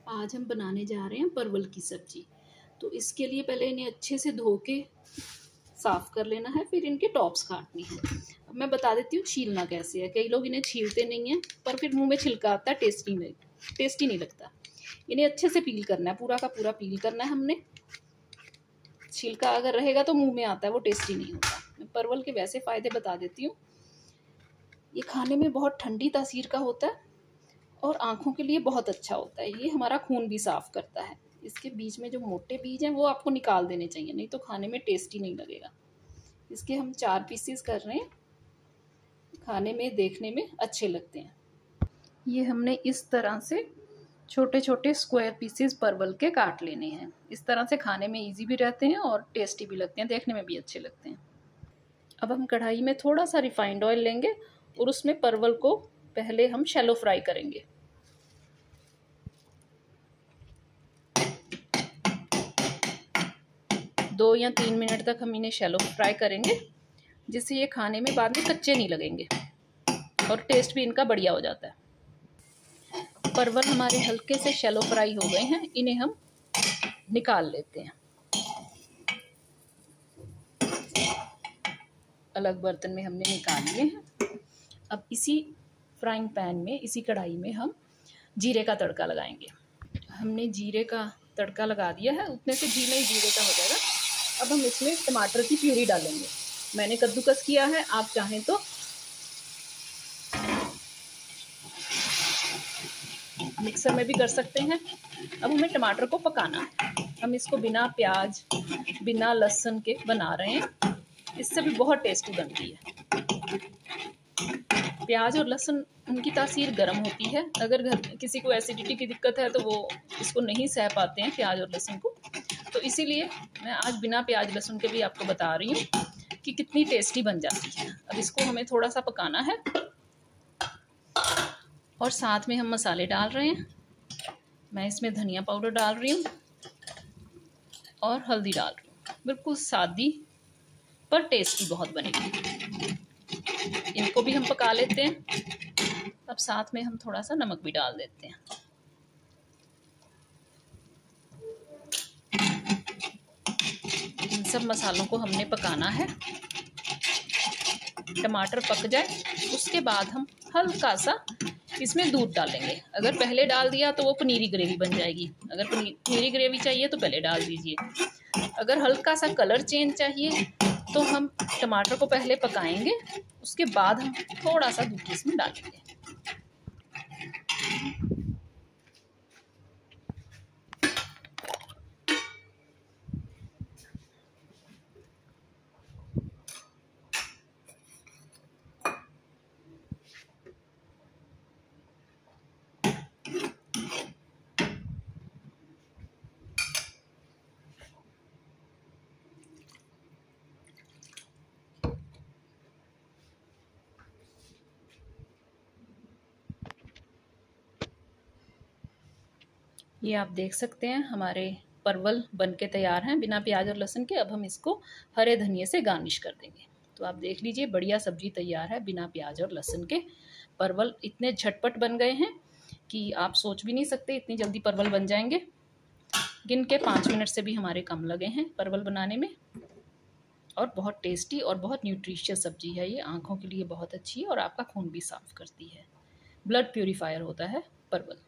आज हम बनाने जा रहे हैं परवल की सब्जी। तो इसके लिए पहले इन्हें अच्छे से धो के साफ़ कर लेना है, फिर इनके टॉप्स काटनी है। अब मैं बता देती हूँ छीलना कैसे है। कई लोग इन्हें छीलते नहीं हैं, पर फिर मुंह में छिलका आता है, टेस्टी नहीं लगता। इन्हें अच्छे से पील करना है, पूरा का पूरा पील करना है हमने। छिलका अगर रहेगा तो मुंह में आता है, वो टेस्टी नहीं होता। मैं परवल के वैसे फ़ायदे बता देती हूँ। ये खाने में बहुत ठंडी तासीर का होता है और आँखों के लिए बहुत अच्छा होता है। ये हमारा खून भी साफ़ करता है। इसके बीच में जो मोटे बीज हैं वो आपको निकाल देने चाहिए, नहीं तो खाने में टेस्टी नहीं लगेगा। इसके हम 4 पीसेस कर रहे हैं, खाने में देखने में अच्छे लगते हैं। ये हमने इस तरह से छोटे छोटे स्क्वायर पीसेस परवल के काट लेने हैं। इस तरह से खाने में इजी भी रहते हैं और टेस्टी भी लगते हैं, देखने में भी अच्छे लगते हैं। अब हम कढ़ाई में थोड़ा सा रिफाइंड ऑयल लेंगे और उसमें परवल को पहले हम शैलो फ्राई करेंगे। दो या 3 मिनट तक हम इन्हें शैलो फ्राई करेंगे, जिससे ये खाने में बाद में कच्चे नहीं लगेंगे और टेस्ट भी इनका बढ़िया हो जाता है। परवल हमारे हल्के से शैलो फ्राई हो गए हैं, इन्हें हम निकाल लेते हैं। अलग बर्तन में हमने निकाल लिए हैं। अब इसी फ्राइंग पैन में, इसी कढ़ाई में हम जीरे का तड़का लगाएंगे। हमने जीरे का तड़का लगा दिया है, उतने से घी में ही जीरे का हो जाएगा। अब हम इसमें टमाटर की प्यूरी डालेंगे। मैंने कद्दूकस किया है, आप चाहें तो मिक्सर में भी कर सकते हैं। अब हमें टमाटर को पकाना है। हम इसको बिना प्याज बिना लहसुन के बना रहे हैं, इससे भी बहुत टेस्टी बनती है। प्याज और लहसुन उनकी तासीर गर्म होती है। अगर किसी को एसिडिटी की दिक्कत है तो वो इसको नहीं सह पाते हैं प्याज और लहसुन को, तो इसीलिए मैं आज बिना प्याज लहसुन के भी आपको बता रही हूँ कि कितनी टेस्टी बन जाती है। अब इसको हमें थोड़ा सा पकाना है और साथ में हम मसाले डाल रहे हैं। मैं इसमें धनिया पाउडर डाल रही हूँ और हल्दी डाल रही हूँ। बिल्कुल सादी पर टेस्टी बहुत बनेगी। इनको भी हम पका लेते हैं। अब साथ में हम थोड़ा सा नमक भी डाल देते हैं। इन सब मसालों को हमने पकाना है। टमाटर पक जाए उसके बाद हम हल्का सा इसमें दूध डालेंगे। अगर पहले डाल दिया तो वो पनीरी ग्रेवी बन जाएगी। अगर पनीरी ग्रेवी चाहिए तो पहले डाल दीजिए। अगर हल्का सा कलर चेंज चाहिए तो हम टमाटर को पहले पकाएंगे, उसके बाद हम थोड़ा सा दूध इसमें डालेंगे। ये आप देख सकते हैं हमारे परवल बनके तैयार हैं बिना प्याज और लहसुन के। अब हम इसको हरे धनिए से गार्निश कर देंगे। तो आप देख लीजिए, बढ़िया सब्जी तैयार है बिना प्याज और लहसुन के। परवल इतने झटपट बन गए हैं कि आप सोच भी नहीं सकते इतनी जल्दी परवल बन जाएंगे। गिन के 5 मिनट से भी हमारे कम लगे हैं परवल बनाने में। और बहुत टेस्टी और बहुत न्यूट्रिशियस सब्जी है ये, आँखों के लिए बहुत अच्छी है और आपका खून भी साफ़ करती है। ब्लड प्यूरीफायर होता है परवल।